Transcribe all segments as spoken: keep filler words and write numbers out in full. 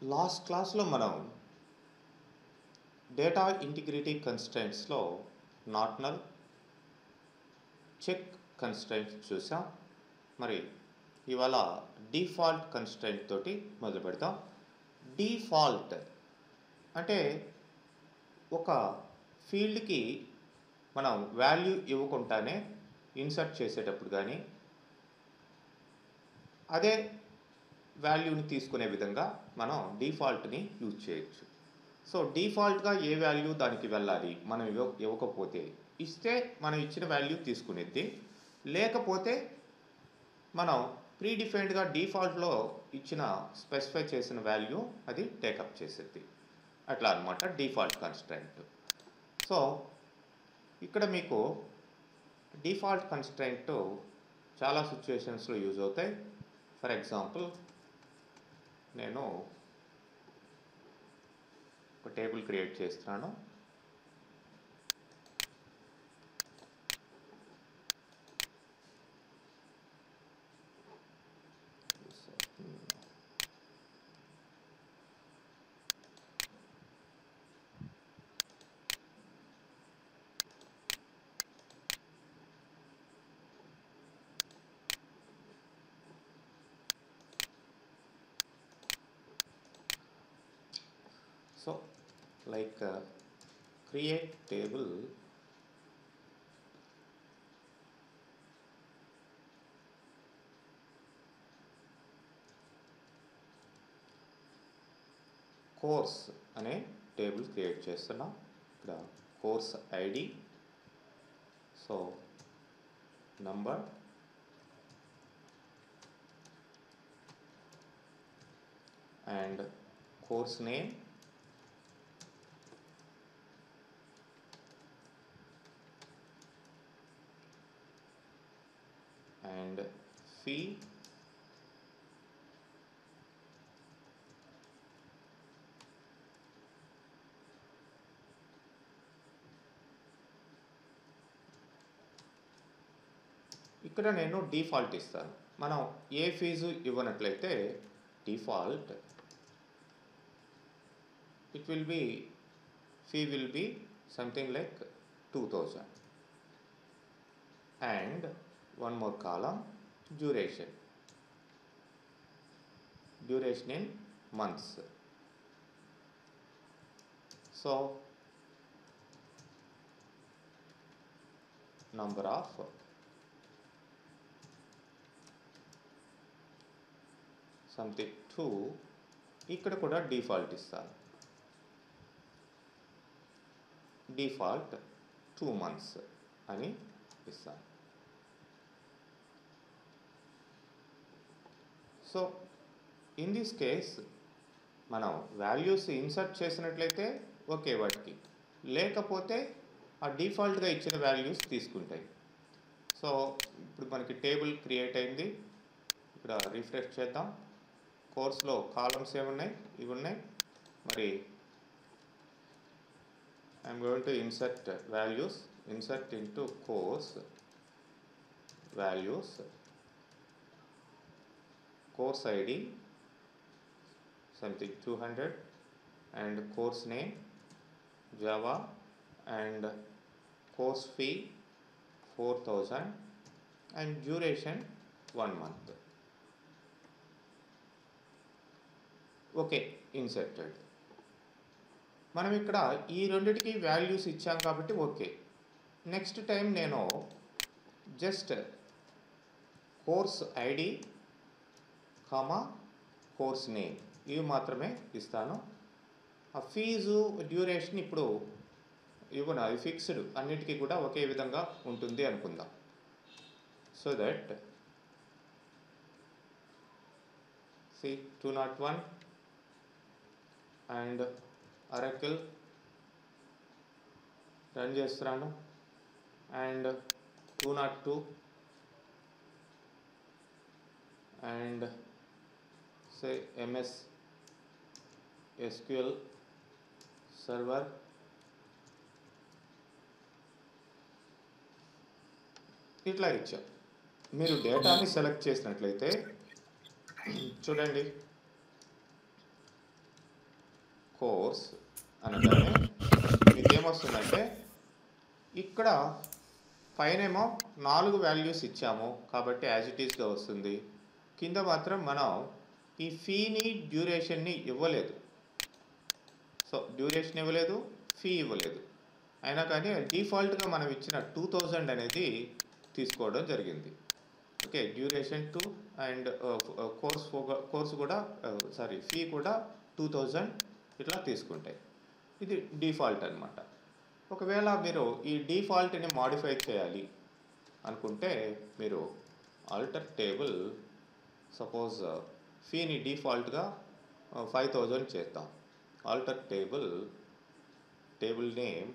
Last క్లాస్లో మనం data integrity కన్స్ట్రైంట్స్లో నాట్ నల్ చెక్ కన్స్ట్రైంట్స్ చూసాం. మరి ఇవాళ డిఫాల్ట్ కన్స్ట్రైంట్ తోటి మొదలు పెడతాం. డిఫాల్ట్ అంటే ఒక ఫీల్డ్కి మనం వాల్యూ ఇవ్వకుండానే ఇన్సర్ట్ చేసేటప్పుడు కానీ అదే వాల్యూని తీసుకునే విధంగా మనం డిఫాల్ట్ని యూజ్ చేయొచ్చు. సో డిఫాల్ట్గా ఏ వాల్యూ దానికి వెళ్ళాలి, మనం ఇవ్వ ఇవ్వకపోతే ఇస్తే మనం ఇచ్చిన వాల్యూ తీసుకునేది, లేకపోతే మనం ప్రీ డిఫైన్డ్గా డిఫాల్ట్లో ఇచ్చిన స్పెసిఫై చేసిన వాల్యూ అది టేకప్ చేసేది. అట్లా అనమాట డిఫాల్ట్ కన్స్ట్రైంట్. సో ఇక్కడ మీకు డిఫాల్ట్ కన్స్ట్రైంట్ చాలా సిచ్యువేషన్స్లో యూజ్ అవుతాయి. ఫర్ ఎగ్జాంపుల్, నేను ఒక టేబుల్ క్రియేట్ చేస్తున్నాను. So like uh, create table course అనే టేబుల్ క్రియేట్ చేస్తున్నాం. ఇక్కడ course ID, so number, and course name, and fee, ఇక్కడ నేను డిఫాల్ట్ ఇస్తాను. మనం ఏ ఫీజు ఇవ్వనట్లయితే default it will be fee will be something like two thousand and one more column, duration duration in months. So number of something two, ఇక్కడ కూడా default ఇస్తాను. Default two months అని ఇస్తాను. సో ఇన్ దిస్ కేస్ మనం values insert చేసినట్లయితే okay వాటికి, లేకపోతే ఆ డిఫాల్ట్గా ఇచ్చిన వాల్యూస్ తీసుకుంటాయి. సో ఇప్పుడు మనకి టేబుల్ క్రియేట్ అయింది. ఇక్కడ రిఫ్రెష్ చేద్దాం. కోర్స్లో కాలమ్స్ ఏమున్నాయి, ఇవి ఉన్నాయి. మరి I'm going to insert values, insert into course values, course I D something two hundred and course name Java and course fee four thousand and duration one month. Okay, inserted. మనం ఇక్కడ ఈ రెండిటికి values ఇచ్చాం కాబట్టి okay. Next time నేను just course ID comma course name ఇవి మాత్రమే ఇస్తాను. ఆ ఫీజు డ్యూరేషన్ ఇప్పుడు ఇవ్వను, అది ఫిక్స్డ్, అన్నిటికీ కూడా ఒకే విధంగా ఉంటుంది అనుకుందాం. So that C two nought one and Oracle run చేస్తున్నాను, and two nought two and say M S S Q L server, ఇట్లా ఇచ్చా. మీరు డేటాని సెలెక్ట్ చేసినట్లయితే చూడండి, కోర్స్ అనగానే మీకు ఏమొస్తుందంటే ఇక్కడ పైనేమో నాలుగు వాల్యూస్ ఇచ్చాము కాబట్టి యాజ్ ఇట్ ఈస్గా వస్తుంది. కింద మాత్రం మనం ఈ ఫీని డ్యూరేషన్ని ఇవ్వలేదు. సో డ్యూరేషన్ ఇవ్వలేదు, ఫీ ఇవ్వలేదు, అయినా కానీ డిఫాల్ట్గా మనం ఇచ్చిన టూ థౌజండ్ అనేది తీసుకోవడం జరిగింది. Okay, duration two and course course కూడా సారీ ఫీ కూడా టూ థౌజండ్ ఇట్లా తీసుకుంటాయి. ఇది డిఫాల్ట్ అనమాట. ఒకవేళ మీరు ఈ డిఫాల్ట్ని మాడిఫై చేయాలి అనుకుంటే మీరు ఆల్టర్ టేబుల్ సపోజ్ ఫీని డిఫాల్ట్గా ఫైవ్ థౌజండ్ చేద్దాం. Alter table table name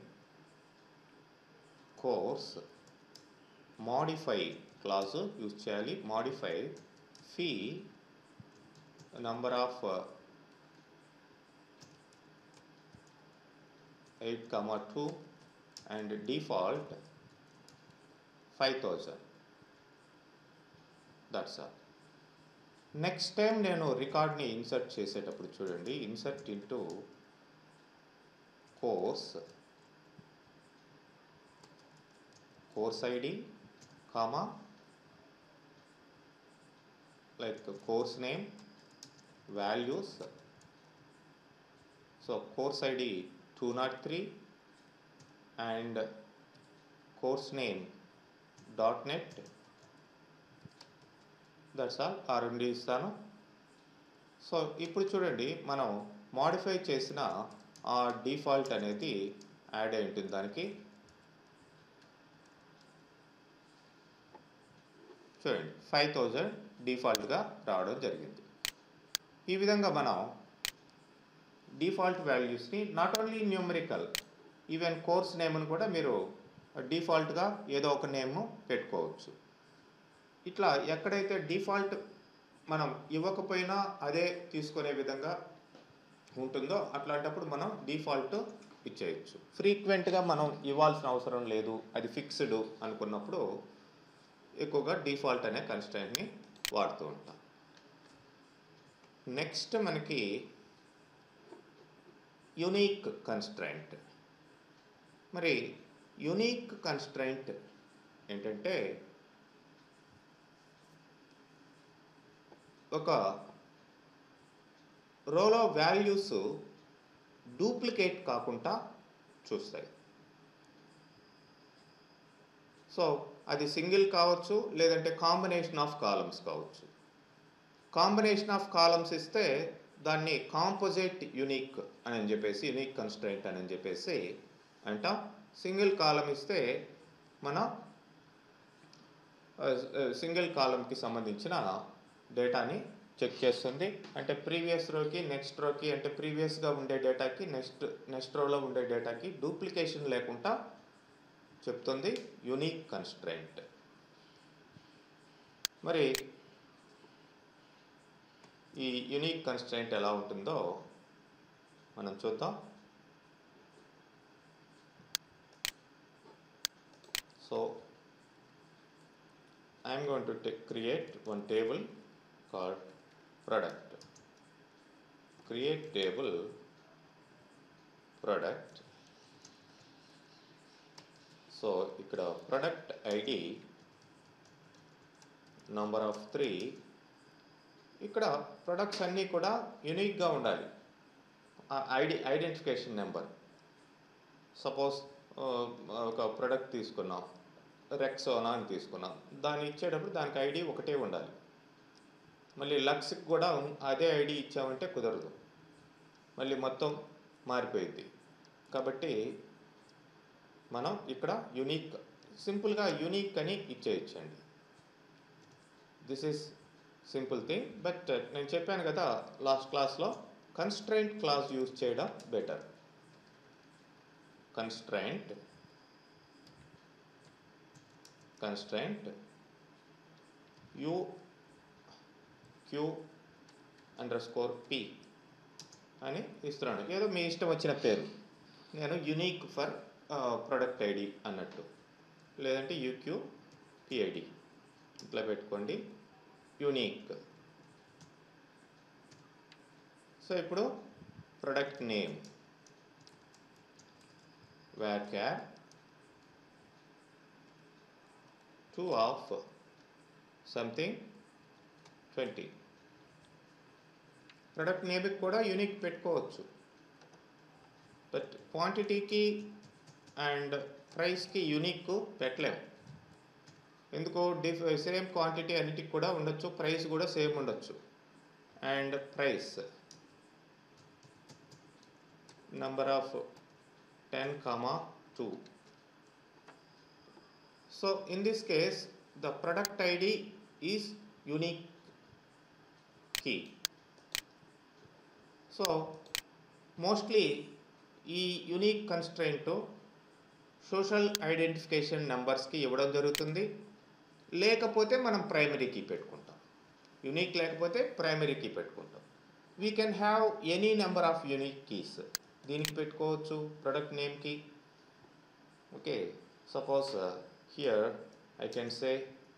course modify clause use చేయాలి. Modify fee number of eight comma two and default five thousand. That's all. Next time నేను రికార్డ్ని ఇన్సర్ట్ చేసేటప్పుడు చూడండి, insert into course course ID comma like course name values. So course ID two nought three and course name dot net. That's all. ఆ రెండు ఇస్తాను. So ఇప్పుడు చూడండి, మనం మాడిఫై చేసిన ఆ డిఫాల్ట్ అనేది యాడ్ అయి ఉంటుంది దానికి. చూడండి, ఫైవ్ థౌజండ్ డిఫాల్ట్గా రావడం జరిగింది. ఈ విధంగా మనం డిఫాల్ట్ వాల్యూస్ని not only numerical, even course నేమ్ను కూడా మీరు డిఫాల్ట్గా ఏదో ఒక నేమ్ పెట్టుకోవచ్చు. ఇట్లా ఎక్కడైతే డిఫాల్ట్ మనం ఇవ్వకపోయినా అదే తీసుకునే విధంగా ఉంటుందో అట్లాంటప్పుడు మనం డిఫాల్ట్ ఇచ్చేయచ్చు. ఫ్రీక్వెంట్గా మనం ఇవ్వాల్సిన అవసరం లేదు, అది ఫిక్స్డ్ అనుకున్నప్పుడు ఎక్కువగా డిఫాల్ట్ అనే కన్స్ట్రైంట్ని వాడుతూ ఉంటాం. నెక్స్ట్ మనకి యునీక్ కన్స్ట్రైంట్. మరి యునీక్ కన్స్ట్రైంట్ ఏంటంటే ఒక రోలో వాల్యూస్ డూప్లికేట్ కాకుండా చూస్తాయి. సో అది సింగిల్ కావచ్చు, లేదంటే కాంబినేషన్ ఆఫ్ కాలమ్స్ కావచ్చు. కాంబినేషన్ ఆఫ్ కాలమ్స్ ఇస్తే దాన్ని కాంపోజిట్ యునీక్ అని చెప్పేసి యునీక్ కన్స్ట్రైంట్ అని చెప్పేసి అంటాం. సింగిల్ కాలం ఇస్తే మన సింగిల్ కాలంకి సంబంధించిన డేటాని చెక్ చేస్తుంది. అంటే ప్రీవియస్ రోకి నెక్స్ట్ రోకి, అంటే ప్రీవియస్గా ఉండే డేటాకి నెక్స్ట్ నెక్స్ట్ రోలో ఉండే డేటాకి డూప్లికేషన్ లేకుండా చెప్తుంది యునీక్ కన్స్ట్రైంట్. మరి ఈ యునీక్ కన్స్ట్రైంట్ ఎలా ఉంటుందో మనం చూద్దాం. So I'm going to create one table called product. Create table product. So ఇక్కడ product ID number of three. ఇక్కడ ప్రొడక్ట్స్ అన్నీ కూడా యూనిక్గా ఉండాలి. ID identification number. సపోజ్ ఒక ప్రొడక్ట్ తీసుకున్నాం, రెక్సోనా అని తీసుకున్నాం, దాన్ని ఇచ్చేటప్పుడు దానికి ఐడి ఒకటే ఉండాలి. మళ్ళీ లక్స్కి కూడా అదే ఐడి ఇచ్చామంటే కుదరదు, మళ్ళీ మొత్తం మారిపోయింది. కాబట్టి మనం ఇక్కడ యునీక్, సింపుల్గా యునీక్ అని ఇచ్చేయచ్చండి. This is simple thing. But నేను చెప్పాను కదా లాస్ట్ క్లాస్లో, కన్స్ట్రైంట్ క్లాస్ యూజ్ చేయడం better. Constraint constraint U Q underscore స్కోర్ పి అని ఇస్తున్నాను. ఏదో మీ ఇష్టం వచ్చిన పేరు. నేను యునీక్ ఫర్ ప్రొడక్ట్ ఐడి అన్నట్టు, లేదంటే యూక్యూ పిఐడి ఇట్లా పెట్టుకోండి. యునీక్. సో ఇప్పుడు product name varchar two of something twenty. Product నేమ్కి కూడా యూనిక్ పెట్టుకోవచ్చు, బట్ క్వాంటిటీకి అండ్ ప్రైస్కి యూనిక్ పెట్టలేము. ఎందుకో డిఫ్ సేమ్ క్వాంటిటీ అన్నిటికి కూడా ఉండొచ్చు, ప్రైస్ కూడా సేమ్ ఉండొచ్చు. And price number of ten comma two. So in this case the product I D is unique key. So mostly ఈ యూనిక్ కన్స్ట్రెయింట్ సోషల్ ఐడెంటిఫికేషన్ నెంబర్స్కి ఇవ్వడం జరుగుతుంది, లేకపోతే మనం ప్రైమరీ కీ పెట్టుకుంటాం. యూనిక్ లేకపోతే ప్రైమరీ కీ పెట్టుకుంటాం. We can have any number of unique keys. దీనికి పెట్టుకోవచ్చు ప్రొడక్ట్ నేమ్కి. Okay, suppose here I can say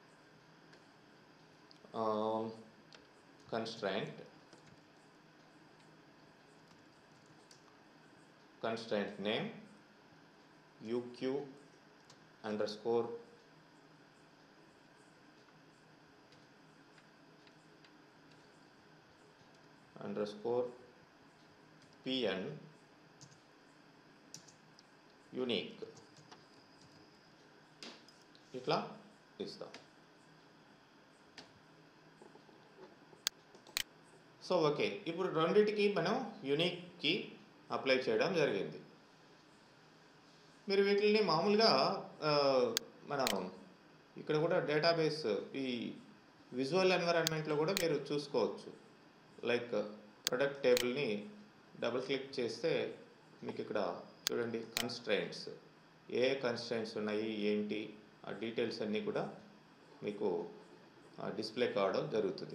constraint constraint name uq underscore underscore pn unique ఇట్లా ఇస్తాం. సో ఓకే, ఇప్పుడు రెండింటికి మనం యూనిక్కి అప్లై చేయడం జరిగింది. మీరు వీటిని మామూలుగా మనం ఇక్కడ కూడా డేటాబేస్ ఈ విజువల్ ఎన్విరాన్మెంట్లో కూడా మీరు చూసుకోవచ్చు. లైక్ ప్రొడక్ట్ టేబుల్ని డబుల్ క్లిక్ చేస్తే మీకు ఇక్కడ చూడండి కన్స్ట్రైంట్స్, ఏ కన్స్ట్రైంట్స్ ఉన్నాయి ఏంటి ఆ డీటెయిల్స్ అన్నీ కూడా మీకు డిస్ప్లే కావడం జరుగుతుంది.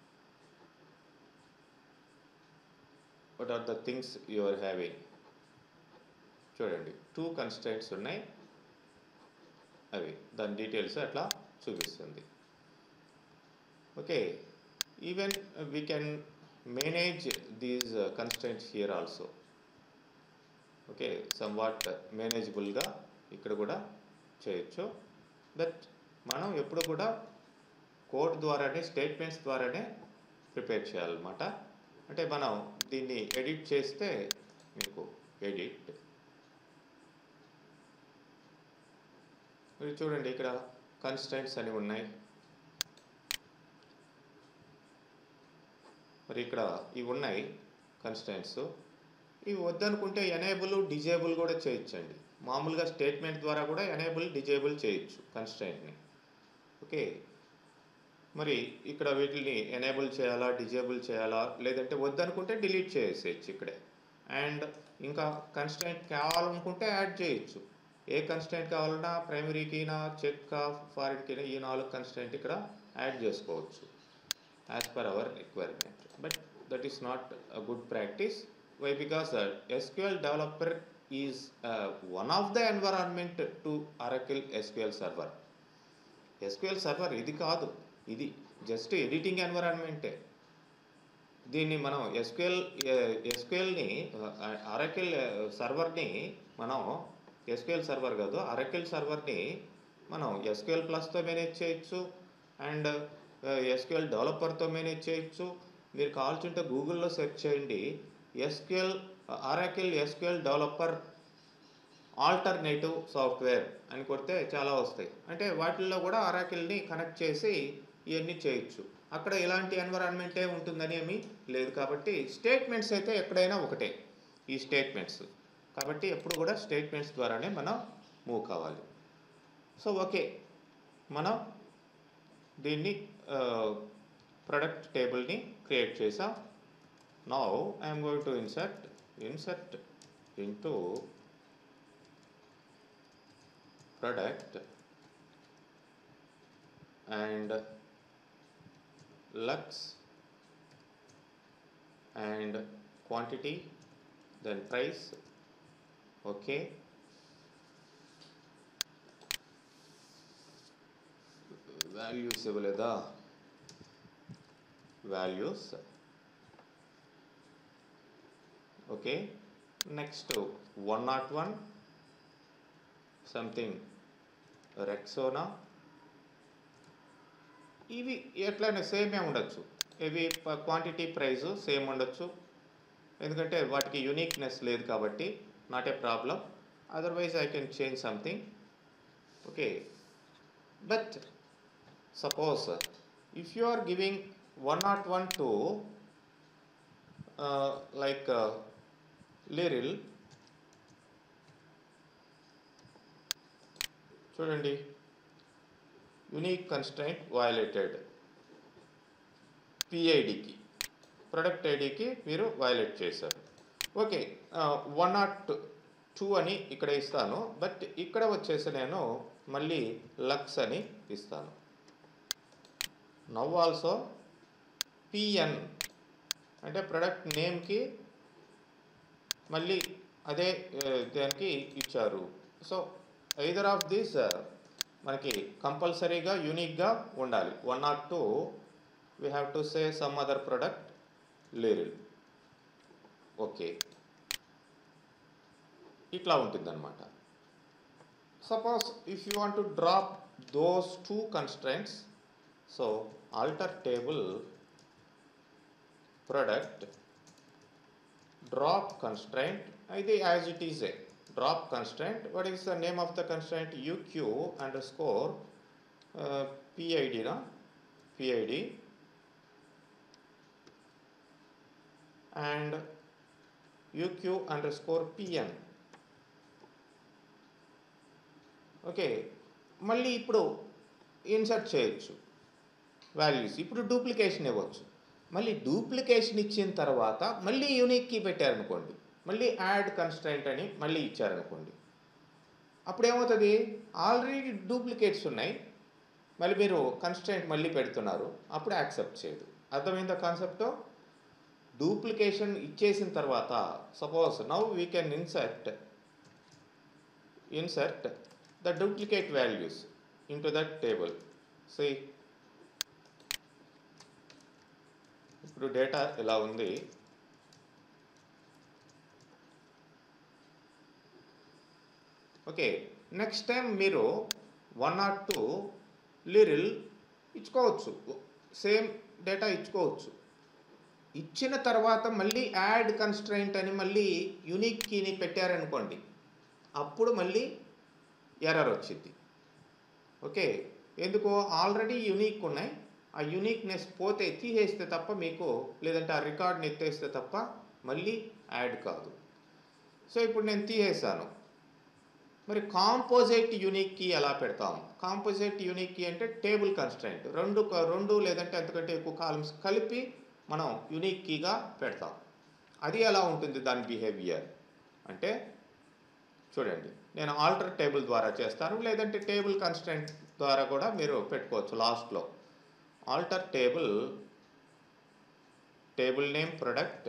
What are the things you are having. చూడండి టూ కన్స్ట్రైంట్స్ ఉన్నాయి, అవి దాని డీటెయిల్స్ అట్లా చూపిస్తుంది. Okay, even we can manage these constraints here also. Okay, somewhat మేనేజబుల్గా ఇక్కడ కూడా చేయొచ్చు. బట్ మనం ఎప్పుడు కూడా కోడ్ ద్వారానే స్టేట్మెంట్స్ ద్వారానే ప్రిపేర్ చేయాలన్నమాట. అంటే మనం దీన్ని ఎడిట్ చేస్తే మీకు ఎడిట్ మీరు చూడండి ఇక్కడ కన్స్ట్రైంట్స్ అని ఉన్నాయి. మరి ఇక్కడ ఇవి ఉన్నాయి కన్స్ట్రైంట్స్. ఇవి వద్దనుకుంటే ఎనేబుల్ డిజేబుల్ కూడా చేయొచ్చండి. మామూలుగా స్టేట్మెంట్ ద్వారా కూడా ఎనేబుల్ డిజేబుల్ చేయొచ్చు కన్స్ట్రైంట్ని. ఓకే, మరి ఇక్కడ వీటిని ఎనేబుల్ చేయాలా డిజేబుల్ చేయాలా లేదంటే వద్దనుకుంటే డిలీట్ చేసేయచ్చు ఇక్కడే. అండ్ ఇంకా కన్స్ట్రైంట్ కావాలనుకుంటే యాడ్ చేయొచ్చు. ఏ కన్స్ట్రైంట్ కావాలన్నా ప్రైమరీకినా చెక్కా ఫారిన్కినా ఈ నాలుగు కన్స్ట్రైంట్ ఇక్కడ యాడ్ చేసుకోవచ్చు as per our requirement. But that is not a good practice. Why? Because SQL developer is one of the environment to Oracle SQL server. SQL server ఇది కాదు, ఇది జస్ట్ ఎడిటింగ్ ఎన్విరాన్మెంటే. దీన్ని మనం ఎస్క్యూఎల్ ఎస్క్యూఎల్ని Oracle సర్వర్ని మనం SQL server కాదు Oracle సర్వర్ని మనం ఎస్క్యూఎల్ ప్లస్తో మేనేజ్ చేయొచ్చు అండ్ ఎస్క్యూఎల్ డెవలపర్తో మేనేజ్ చేయొచ్చు. మీరు కావాల్సింటే గూగుల్లో సెర్చ్ చేయండి SQL Oracle SQL developer alternative software అని కొడితే చాలా వస్తాయి. అంటే వాటిల్లో కూడా Oracleని కనెక్ట్ చేసి ఇవన్నీ చేయొచ్చు. అక్కడ ఇలాంటి ఎన్విరాన్మెంటే ఉంటుందని ఏమీ లేదు. కాబట్టి స్టేట్మెంట్స్ అయితే ఎక్కడైనా ఒకటే ఈ స్టేట్మెంట్స్. కాబట్టి ఎప్పుడు కూడా స్టేట్మెంట్స్ ద్వారానే మనం మూవ్ కావాలి. సో ఓకే, మనం దీన్ని ప్రొడక్ట్ టేబుల్ని క్రియేట్ చేసాం. Now I'm going to insert insert into product and lux and quantity, then price. Okay, values ఇవ్వలేదా? values okay, next one nought one something Rexona, ఇవి ఎట్లయినా సేమే ఉండొచ్చు. ఇవి క్వాంటిటీ ప్రైస్ సేమ్ ఉండొచ్చు, ఎందుకంటే వాటికి యూనిక్నెస్ లేదు కాబట్టి not a problem. Otherwise I can change something. Okay, but suppose if you are giving one nought one to like Liril, చూడండి, యూనిక్ కన్స్ట్రైంట్ వయలేటెడ్, పిఐడికి ప్రొడక్ట్ ఐడికి మీరు వయలేట్ చేశారు. ఓకే, వన్ నాట్ టూ అని ఇక్కడ ఇస్తాను, బట్ ఇక్కడ వచ్చేసి నేను మళ్ళీ లక్స్ అని ఇస్తాను. నవ్ ఆల్సో పిఎన్ అంటే ప్రొడక్ట్ నేమ్కి మళ్ళీ అదే దానికి ఇచ్చారు. సో ఐదర్ ఆఫ్ దీస్ మనకి కంపల్సరీగా యూనిక్గా ఉండాలి. One nought two we have to say some other product Liril. Okay, ఇట్లా ఉంటుందన్నమాట. Suppose if you want to drop those two constraints, so alter table product drop constraint, ఇది as it is a drop constraint. What is the name of the constraint? uq underscore uh, pid, no? pid and uq underscore pn. Okay, మళ్ళీ ఇప్పుడు insert చేయొచ్చు values. ఇప్పుడు duplication ఇవ్వచ్చు. మళ్ళీ duplication ఇచ్చిన తర్వాత మళ్ళీ యూనిక్ కీ పెట్టారనుకోండి, మళ్ళీ యాడ్ కన్స్ట్రైంట్ అని మళ్ళీ ఇచ్చారనుకోండి, అప్పుడు ఏమవుతుంది? ఆల్రెడీ డూప్లికేట్స్ ఉన్నాయి, మళ్ళీ మీరు కన్స్ట్రైంట్ మళ్ళీ పెడుతున్నారు, అప్పుడు యాక్సెప్ట్ చేయదు. అర్థమైందా కాన్సెప్ట్? డూప్లికేషన్ ఇచ్చేసిన తర్వాత suppose now we can insert insert the duplicate values into that table. See, ఇప్పుడు డేటా ఇలా ఉంది. ఓకే, నెక్స్ట్ టైం మీరు వన్ నాట్ టూ లిరిల్ ఇచ్చుకోవచ్చు, సేమ్ డేటా ఇచ్చుకోవచ్చు. ఇచ్చిన తర్వాత మళ్ళీ యాడ్ కన్స్ట్రైంట్ అని మళ్ళీ యూనిక్ కీని పెట్టారనుకోండి, అప్పుడు మళ్ళీ ఎర్రర్ వచ్చింది. ఓకే, ఎందుకు? ఆల్రెడీ యూనిక్ ఉన్నాయి, ఆ యూనిక్నెస్ పోతే తీసేస్తే తప్ప మీకు, లేదంటే ఆ రికార్డ్ని ఎత్తేస్తే తప్ప మళ్ళీ యాడ్ కాదు. సో ఇప్పుడు నేను తీసేసాను, మరి కాంపోజిట్ యూనిక్ కీ ఎలా పెడతాము? కాంపోజిట్ యూనిక్ కీ అంటే టేబుల్ కన్స్ట్రైంట్, రెండు రెండు లేదంటే అంతకంటే ఎక్కువ కాలమ్స్ కలిపి మనం యూనిక్ కీగా పెడతాం. అది ఎలా ఉంటుంది దాని బిహేవియర్ అంటే, చూడండి, నేను ఆల్టర్ టేబుల్ ద్వారా చేస్తాను, లేదంటే టేబుల్ కన్స్ట్రైంట్ ద్వారా కూడా మీరు పెట్టుకోవచ్చు. లాస్ట్లో alter table table name product,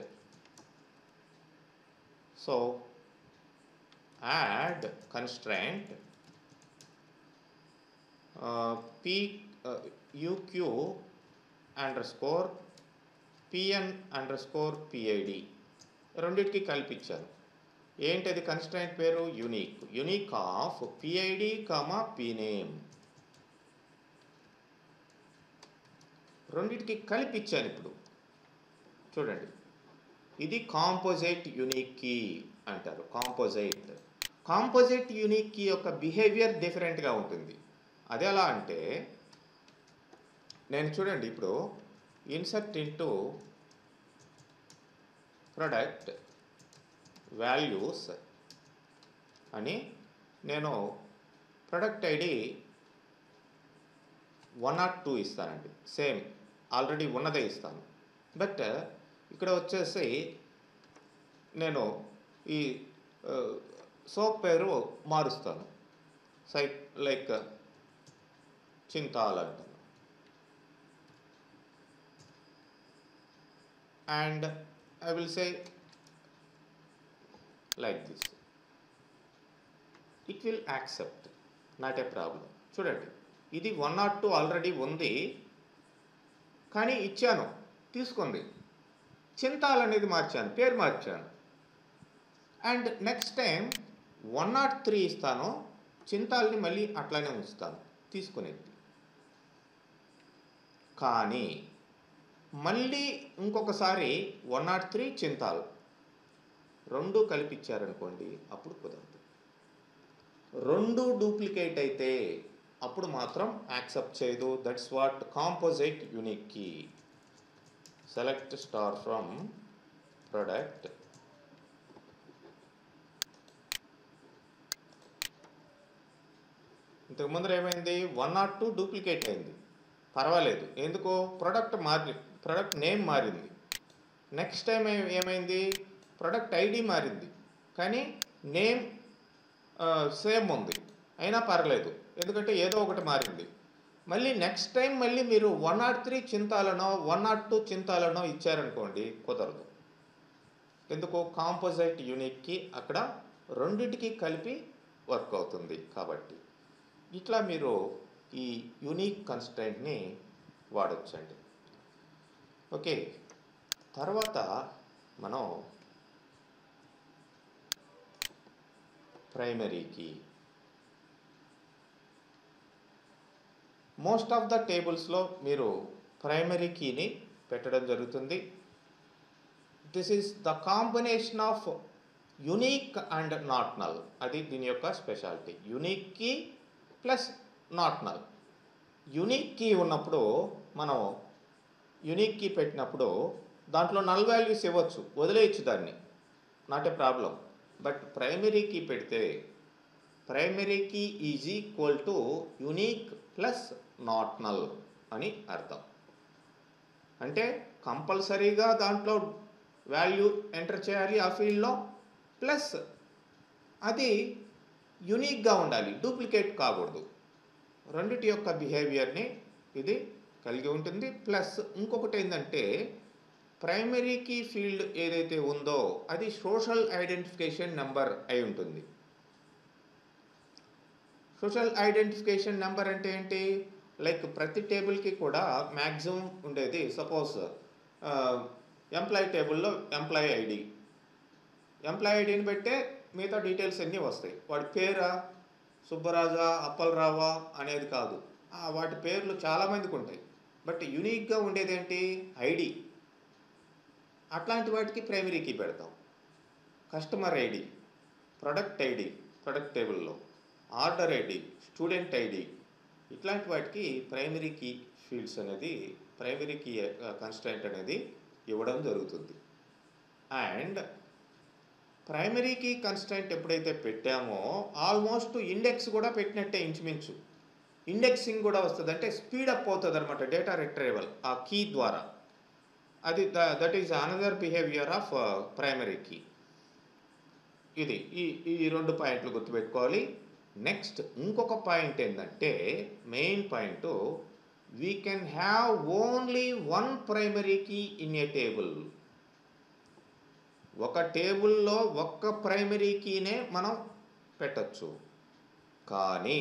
so add constraint uh, p uh, uq underscore pn underscore pid, రెండింటికి కలిపించాను. ఏంటది కన్స్ట్రైంట్ పేరు? Unique. Unique of PID comma pname, రెండింటికి కలిపించాను. ఇప్పుడు చూడండి, ఇది కాంపోజిట్ యూనిక్ కీ అంటారు. కాంపోజిట్ కాంపోజిట్ యూనిక్ కీ యొక్క బిహేవియర్ డిఫరెంట్గా ఉంటుంది. అది ఎలా అంటే, నేను చూడండి, ఇప్పుడు ఇన్సర్ట్ ఇంటూ ప్రొడక్ట్ వాల్యూస్ అని నేను product ID one nought two ఇస్తానండి, సేమ్ ఆల్రెడీ ఉన్నదే ఇస్తాను. బట్ ఇక్కడ వచ్చేసి నేను ఈ సోప్ పేరు మారుస్తాను, సై లైక్ చింతాల్ అంటాను. And I will say like this, it will accept, not a problem. చూడండి, ఇది వన్ నాట్ టూ ఆల్రెడీ ఉంది, కానీ ఇచ్చాను, తీసుకుంది. చింతాల్ అనేది మార్చాను, పేరు మార్చాను. And next time one nought three ఇస్తాను, చింతాల్ని మళ్ళీ అట్లానే ఉంచుతాను తీసుకునేది. కానీ మళ్ళీ ఇంకొకసారి వన్ నాట్ త్రీ చింతాల్ రెండు కలిపిచ్చారనుకోండి, అప్పుడు కుదరదు. రెండు డూప్లికేట్ అయితే అప్పుడు మాత్రం యాక్సెప్ట్ చేయదు. That's what composite unique key. Select star from product, ఇంతకు ముందర ఏమైంది, వన్ నాట్ టూ డూప్లికేట్ అయింది, పర్వాలేదు. ఎందుకో ప్రొడక్ట్ మారి ప్రొడక్ట్ నేమ్ మారింది. నెక్స్ట్ టైం ఏమైంది, ప్రొడక్ట్ ఐడి మారింది, కానీ నేమ్ సేమ్ ఉంది, అయినా పర్లేదు ఎందుకంటే ఏదో ఒకటి మారింది. మళ్ళీ నెక్స్ట్ టైం మళ్ళీ మీరు వన్ నాట్ త్రీ చింతాలనో వన్ నాట్ టూ చింతాలనో ఇచ్చారనుకోండి, కుదరదు. ఎందుకు, కాంపోజిట్ యూనిక్కి అక్కడ రెండింటికి కలిపి వర్క్ అవుతుంది కాబట్టి. ఇట్లా మీరు ఈ యూనిక్ కన్స్ట్రెంట్ని వాడొచ్చండి. ఓకే, తర్వాత మనం primary key. Most of the టేబుల్స్లో మీరు ప్రైమరీ కీని పెట్టడం జరుగుతుంది. This is the combination of unique and not null. అది దీని యొక్క speciality. Unique key plus not null. Unique key ఉన్నప్పుడు మనం యునీక్ కీ పెట్టినప్పుడు దాంట్లో నల్ వాల్యూస్ ఇవ్వచ్చు, వదిలేయచ్చు దాన్ని, not a problem. But primary key పెడితే primary key is equal to unique plus not null అని అర్థం. అంటే కంపల్సరీగా దాంట్లో వాల్యూ ఎంటర్ చేయాలి ఆ ఫీల్డ్లో, ప్లస్ అది యునీక్గా ఉండాలి, డూప్లికేట్ కాకూడదు. రెండిటి యొక్క బిహేవియర్ని ఇది కలిగి ఉంటుంది. ప్లస్ ఇంకొకటి ఏంటంటే, ప్రైమరీ కీ ఫీల్డ్ ఏదైతే ఉందో అది సోషల్ ఐడెంటిఫికేషన్ నెంబర్ అయి ఉంటుంది. సోషల్ ఐడెంటిఫికేషన్ నెంబర్ అంటే ఏంటి, లైక్ ప్రతి టేబుల్కి కూడా మ్యాక్సిమం ఉండేది. సపోజ్ ఎంప్లాయీ టేబుల్లో ఎంప్లాయీ ఐడి, ఎంప్లాయీ ఐడిని పెట్టే మిగతా డీటెయిల్స్ అన్నీ వస్తాయి. వాడి పేరా, సుబ్బరాజా, అప్పలరావా అనేది కాదు, వాటి పేర్లు చాలామందికి ఉంటాయి. బట్ యూనిక్గా ఉండేది ఏంటి, ఐడి. అట్లాంటి వాటికి ప్రైమరీ కీ పెడతాం. Customer ID, product ID product టేబుల్లో, ఆర్డర్ ఐడి, స్టూడెంట్ ఐడి, ఇట్లాంటి వాటికి ప్రైమరీ కీ ఫీల్డ్స్ అనేది ప్రైమరీ కీ కన్స్ట్రెంట్ అనేది ఇవ్వడం జరుగుతుంది. అండ్ ప్రైమరీ కీ కన్స్ట్రెంట్ ఎప్పుడైతే పెట్టామో ఆల్మోస్ట్ ఇండెక్స్ కూడా పెట్టినట్టే ఇంచుమించు. ఇండెక్సింగ్ కూడా వస్తుంది, అంటే స్పీడప్ అవుతుంది అనమాట డేటా రిట్రీవల్ ఆ కీ ద్వారా. అది that is another behaviour of primary key. ఇది ఈ ఈ రెండు పాయింట్లు గుర్తుపెట్టుకోవాలి. నెక్స్ట్ ఇంకొక పాయింట్ ఏంటంటే, main point, we can have only one primary key in a table. ఒక టేబుల్లో ఒక్క ప్రైమరీ కీనే మనం పెట్టచ్చు. కానీ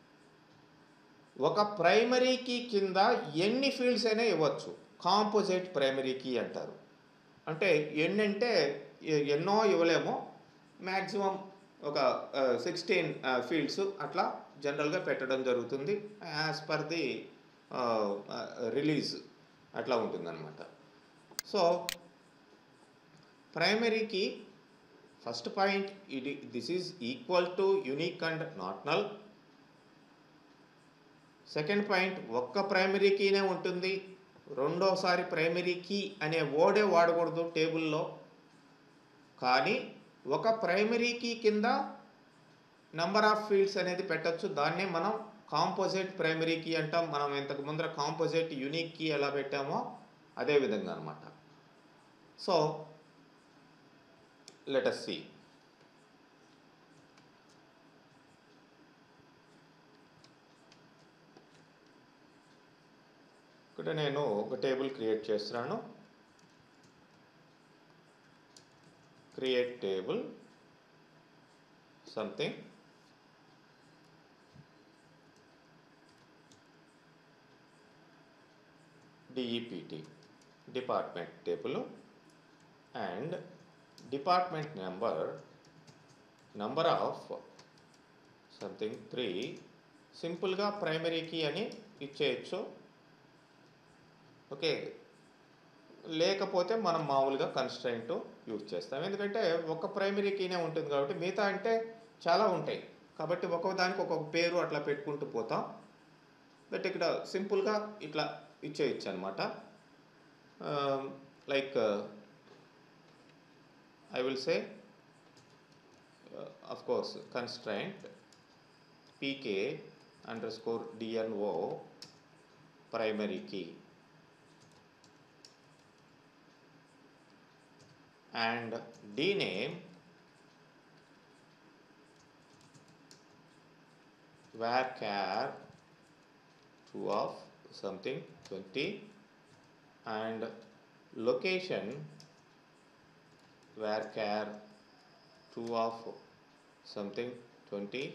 ఒక ప్రైమరీ కీ కింద ఎన్ని ఫీల్డ్స్ అయినా ఇవ్వచ్చు. కాంపోజిట్ ప్రైమరీ కీ అంటారు. అంటే ఎన్నంటే ఎన్నో ఇవ్వలేము, మ్యాక్సిమం ఒక సిక్స్టీన్ ఫీల్డ్స్ అట్లా జనరల్గా పెట్టడం జరుగుతుంది. యాజ్ పర్ ది రిలీజ్ అట్లా ఉంటుందన్నమాట. So primary key first point, ఇది this is equal to unique and not null. Second point, ఒక్క ప్రైమరీ కీనే ఉంటుంది, రెండోసారి ప్రైమరీ కీ అనే వర్డే వాడకూడదు టేబుల్లో. కానీ ఒక ప్రైమరీ కీ కింద నెంబర్ ఆఫ్ ఫీల్డ్స్ అనేది పెట్టచ్చు. దాన్నే మనం కాంపోజిట్ ప్రైమరీ కీ అంటాం. మనం ఇంతకు ముందర కాంపోజిట్ యూనిక్ కీ ఎలా పెట్టామో అదే విధంగా అనమాట. So let us see. ఇక్కడ నేను ఒక టేబుల్ క్రియేట్ చేస్తున్నాను. Create table something, DEPT department table, and department number number of something three సింపుల్గా ప్రైమరీ కీ అని ఇచ్చేయచ్చు. ఓకే, లేకపోతే మనం మామూలుగా కన్స్ట్రైంట్ యూజ్ చేస్తాం. ఎందుకంటే ఒక ప్రైమరీ కీనే ఉంటుంది కాబట్టి మిగతా అంటే చాలా ఉంటాయి కాబట్టి ఒక్కొక్క దానికి ఒక్కొక్క పేరు అట్లా పెట్టుకుంటూ పోతాం. బట్ ఇక్కడ సింపుల్గా ఇట్లా ఇచ్చేయచ్చు అనమాట. Like I will say of course constraint PK underscore DNO primary key and dname varchar two of something twenty and location varchar two of something twenty.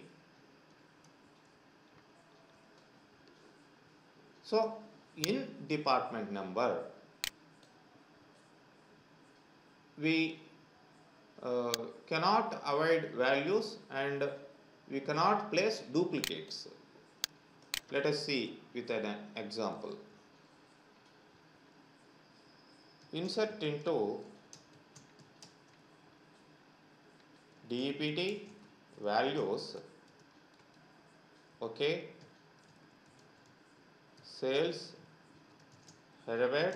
So in department number we uh, cannot avoid values and we cannot place duplicates. Let us see with an example. Insert into D E P T values, okay, sales, headway,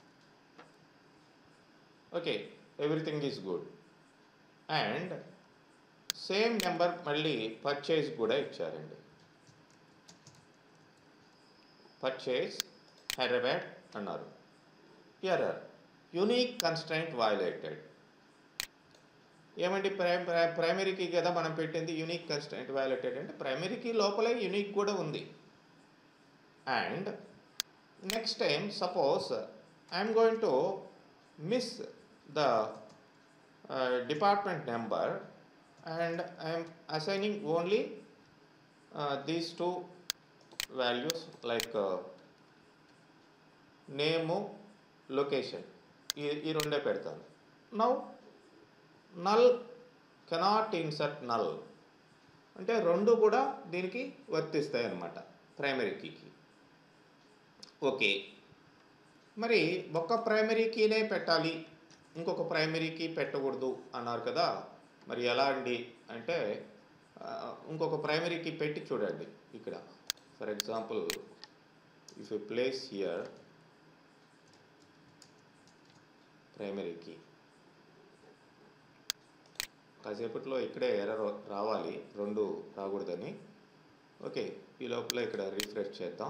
okay, everything is good and same number మళ్ళీ purchase కూడా ఇచ్చారండి. Purchase Hyderabad అన్నారు. Error unique constraint violated. ఏమండి ప్రై ప్రైమరీకి కదా మనం పెట్టింది, unique constraint violated అంటే ప్రైమరీకి లోపలే యూనిక్ కూడా ఉంది. And next time suppose I'm going to miss the department number and I am assigning only uh, these two values like uh, name, location. ఈ రెండే పెడతాను. Now null cannot insert null అంటే రెండు కూడా దీనికి వర్తిస్తాయి అన్నమాట ప్రైమరీ కీకి. ఓకే, మరి ఒక్క ప్రైమరీ కీనే పెట్టాలి ఇంకొక ప్రైమరీ కీ పెట్టకూడదు అన్నారు కదా. మరి ఎలా అండి అంటే ఇంకొక ప్రైమరీ కీ పెట్టి చూడండి. ఇక్కడ for example if you place here primary key, కాసేపట్లో ఇక్కడే ఎర్రర్ రావాలి, రెండు రాకూడదని. ఓకే, ఈ లోపల ఇక్కడ రిఫ్రెష్ చేద్దాం.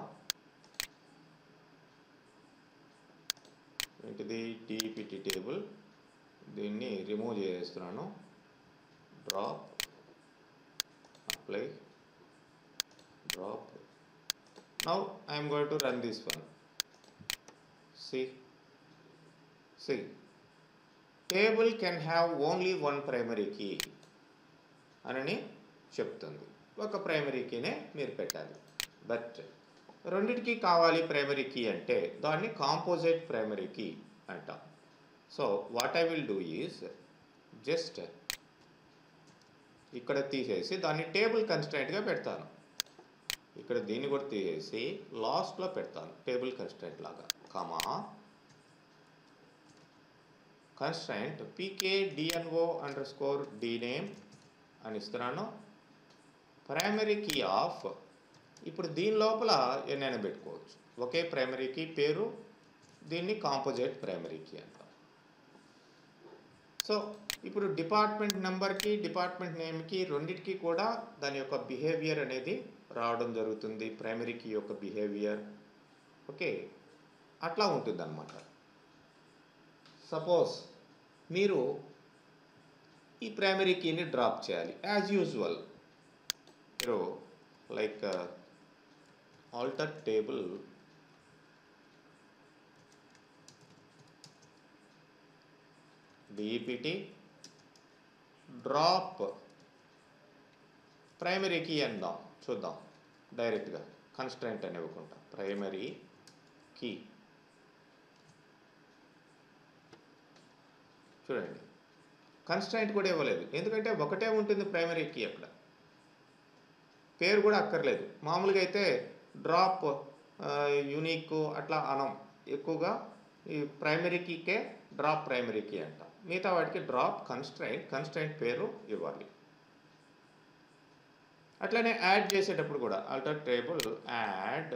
ఏంటిది D E P T table, దీన్ని రిమూవ్ చేస్తున్నాను. Drop, apply, drop. Now I am going to run this one. See, see, table can have only one primary key అని చెప్తుంది. ఒక ప్రైమరీ కీనే మీరు పెట్టాలి. బట్ రెండిటికి కావాలి ప్రైమరీ కీ అంటే దాన్ని కాంపోజిట్ ప్రైమరీ కీ అంటాం. So what I will do is just ఇక్కడ తీసేసి దాన్ని టేబుల్ కన్స్ట్రైంట్గా పెడతాను. ఇక్కడ దీన్ని కూడా తీసేసి లాస్ట్లో పెడతాను టేబుల్ కన్స్ట్రైంట్ లాగా. Comma constraint PK DNO underscore dname అని ఇస్తున్నాను. ప్రైమరీ కీ ఆఫ్, ఇప్పుడు దీని లోపల ఎన్నైనా పెట్టుకోవచ్చు. ఒకే ప్రైమరీ కీ పేరు, దీన్ని కాంపోజిట్ ప్రైమరీ కీ అంటాం. సో ఇప్పుడు డిపార్ట్మెంట్ నెంబర్కి డిపార్ట్మెంట్ నేమ్కి రెండింటికి కూడా దాని యొక్క బిహేవియర్ అనేది రావడం జరుగుతుంది. ప్రైమరీ కీ యొక్క బిహేవియర్ ఓకే అట్లా ఉంటుంది అన్నమాట. సపోజ్ మీరు ఈ ప్రైమరీ కీని డ్రాప్ చేయాలి యాజ్ యూజువల్. మీరు like alter table D E P T drop primary key అందాం, చూద్దాం డైరెక్ట్గా కన్స్ట్రైంట్ అని ఇవ్వకుండా. ప్రైమరీ కీ చూడండి కన్స్ట్రైంట్ కూడా ఇవ్వలేదు, ఎందుకంటే ఒకటే ఉంటుంది ప్రైమరీ కీ అక్కడ, పేరు కూడా అక్కర్లేదు. మామూలుగా అయితే డ్రాప్ యూనిక్ అట్లా అనం, ఎక్కువగా ఈ ప్రైమరీ కీకే డ్రాప్ ప్రైమరీ కీ అంట, మిగతా వాటికి డ్రాప్ కన్స్ట్రైంట్, కన్స్ట్రైంట్ పేరు ఇవ్వాలి. అట్లనే యాడ్ చేసేటప్పుడు కూడా ఆల్టర్ టేబుల్ యాడ్,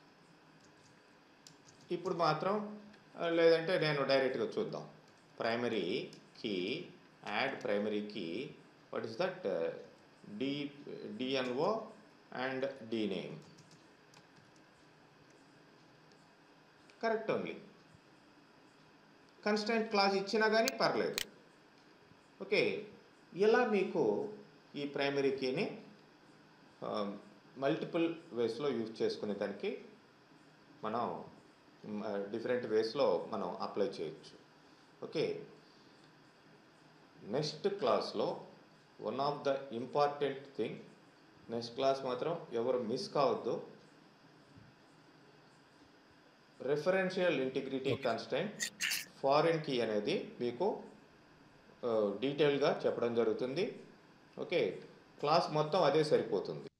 ఇప్పుడు మాత్రం లేదంటే నేను డైరెక్ట్గా చూద్దాం. Primary key add primary key, what is that, D DNO and D name, correct only. Constant class ఇచ్చినా కానీ పర్లేదు. ఓకే, ఇలా మీకు ఈ ప్రైమరీ కీని మల్టిపుల్ వేస్లో యూజ్ చేసుకునే దానికి మనం డిఫరెంట్ వేస్లో మనం అప్లై చేయొచ్చు. ఓకే, నెక్స్ట్ క్లాస్లో one of the important thing, next class మాత్రం ఎవరు మిస్ కావద్దు, referential integrity constant foreign key అనేది మీకు డీటెయిల్గా చెప్పడం జరుగుతుంది. ఓకే, క్లాస్ మొత్తం అదే సరిపోతుంది.